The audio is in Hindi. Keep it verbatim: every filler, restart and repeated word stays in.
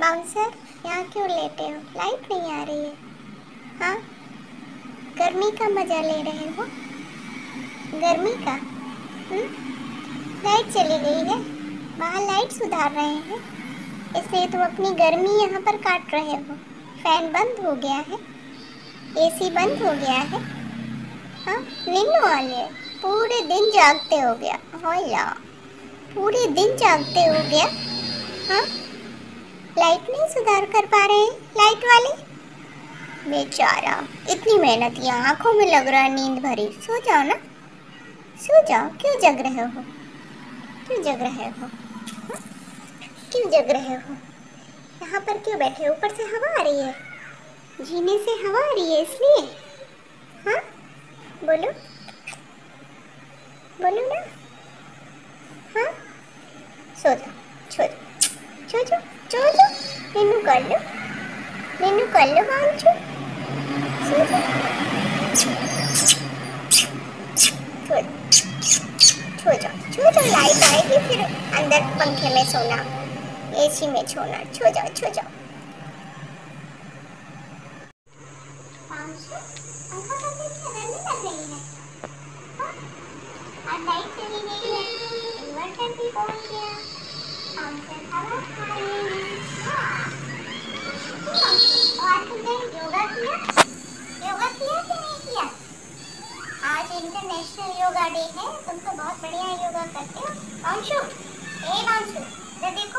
बाउंसर, यहाँ क्यों लेटे हो? लाइट नहीं आ रही है। हाँ, गर्मी का मजा ले रहे हो? गर्मी का? हम्म? लाइट चली गई है, बाहर लाइट सुधार रहे हैं, इसलिए तुम अपनी गर्मी यहाँ पर काट रहे हो। फैन बंद हो गया है, एसी बंद हो गया है। हाँ, नींद वाले पूरे दिन जागते हो गया। होला, पूरे दिन जागते हो गया। हाँ, लाइट नहीं सुधार कर पा रहे हैं लाइट वाले। बेचारा, इतनी मेहनत की, आंखों में लग रहा है नींद भरी। सो जाओ ना, सो जाओ। क्यों जग रहे हो? क्यों जग रहे हो? हा? क्यों जग रहे हो? यहाँ पर क्यों बैठे? ऊपर से हवा आ रही है, जीने से हवा आ रही है इसलिए। हाँ, बोलो बोलो ना। हाँ, सो जाओ, सो जाओ, सो जाओ, सो जाओ। नीनू कर लो, नीनू कर लो बांचो, सो जाओ। सो जाओ, सो जाओ। लाइट आएगी फिर अंदर पंखे में सोना, एसी में सोना। सो जाओ, सो जाओ। पंखा का क्या गर्मी लग रही है? हाँ? आज लाइट चली गई है, इन्वर्टर भी पहुंच गया, हम से हवा खा रहे हैं। हाँ। और तुमने योगा किया? योगा किया कि नहीं किया? आज इंटरनेशनल योगा डे है, तुम तो बहुत बढ़िया योगा करते हो। अंशु, ए अंशु, जल्दी